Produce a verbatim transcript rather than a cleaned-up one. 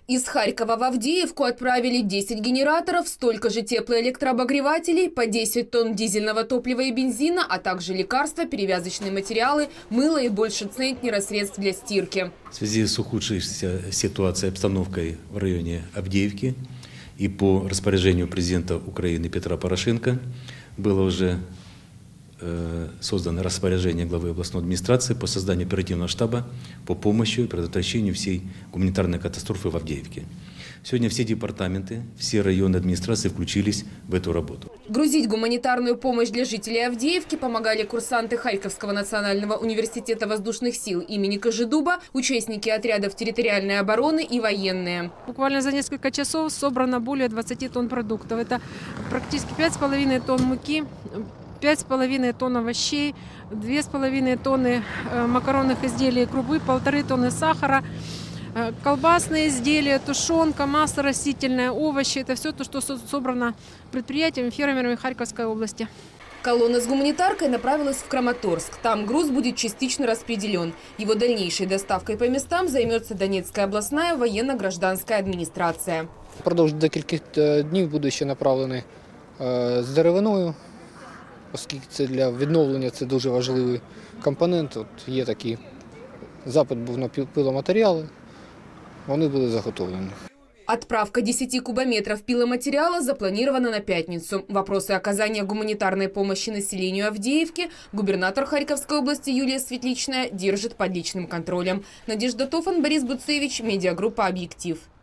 Из Харькова в Авдеевку отправили десять генераторов, столько же теплоэлектрообогревателей, по десять тонн дизельного топлива и бензина, а также лекарства, перевязочные материалы, мыло и больше центнера средств для стирки. В связи с ухудшившейся ситуацией, обстановкой в районе Авдеевки и по распоряжению президента Украины Петра Порошенко было уже создано распоряжение главы областной администрации по созданию оперативного штаба по помощи и предотвращению всей гуманитарной катастрофы в Авдеевке. Сегодня все департаменты, все районы администрации включились в эту работу. Грузить гуманитарную помощь для жителей Авдеевки помогали курсанты Харьковского национального университета воздушных сил имени Кожедуба, участники отрядов территориальной обороны и военные. Буквально за несколько часов собрано более двадцати тонн продуктов. Это практически пять с половиной тонн муки, пять с половиной тонн овощей, две с половиной тонны макаронных изделий и крупы, полторы тонны сахара, колбасные изделия, тушенка, масло растительное, овощи. Это все то, что собрано предприятиями, фермерами Харьковской области. Колонна с гуманитаркой направилась в Краматорск. Там груз будет частично распределен. Его дальнейшей доставкой по местам займется Донецкая областная военно-гражданская администрация. Впродовж декількох днів буде ще направлений з деревиною, оскільки це для відновлення це дуже важливий компонент. От є такі запит був на пиломатеріали, вони були заготовлені. Отправка десяти кубометров пиломатериала запланирована на пятницу. Вопросы оказания гуманитарной помощи населению Авдеевки губернатор Харьковской области Юлия Светличная держит под личным контролем. Надежда Тофан, Борис Буцевич, медиагруппа «Объектив».